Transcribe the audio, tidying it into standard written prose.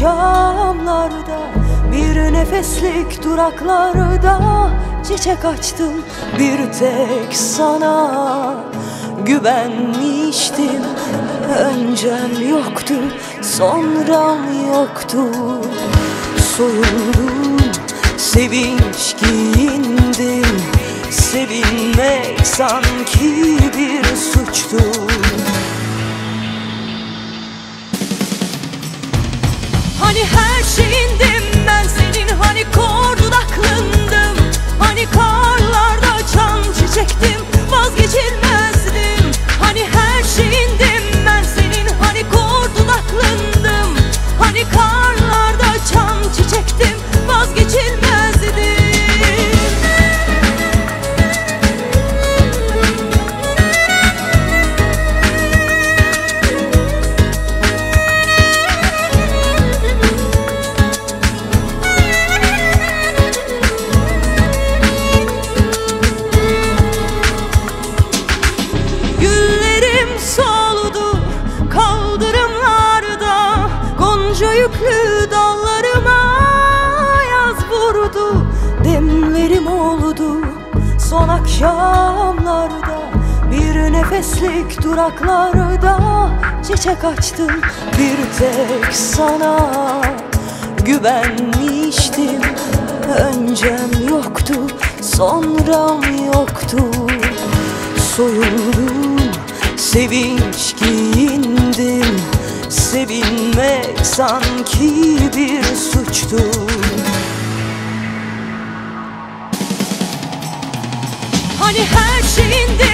akşamlarda, bir nefeslik duraklarda çiçek açtım bir tek sana. Güvenmiştim, öncem yoktu, sonram yoktu. Soyuldum, sevinç giyindim, sevinmek sanki bir suçtu. Hani her şeyindim ben senin, hani kor dudaklındım, hani karlarda açan çiçektim, vazgeçilmezdim. Hani her şeyindim ben senin, hani kor dudaklındım, hani karlarda açan çiçektim, vazgeçilmezdim. Yüklü dallarıma yaz vurdu, demlerim oldu son akşamlarda, bir nefeslik duraklarda çiçek açtım bir tek sana. Güvenmiştim, öncem yoktu, sonram yoktu. Soyuldum, sevinç giyindim, sevinmek sanki bir suçtu. Hani her şeyinde